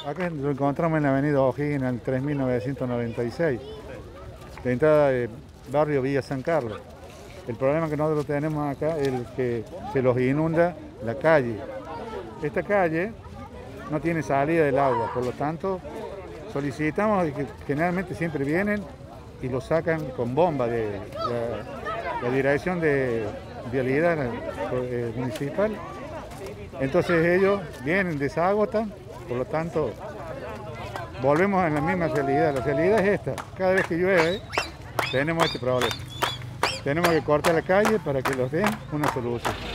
Acá lo encontramos en la avenida O'Higgins, en el 3996, de entrada de barrio Villa San Carlos. El problema que nosotros tenemos acá es que se los inunda la calle. Esta calle no tiene salida del agua, por lo tanto solicitamos que generalmente siempre vienen y lo sacan con bomba de la dirección de vialidad municipal. Entonces ellos vienen, desagotan, por lo tanto volvemos a la misma realidad. La realidad es esta: cada vez que llueve tenemos este problema. Tenemos que cortar la calle para que los den una solución.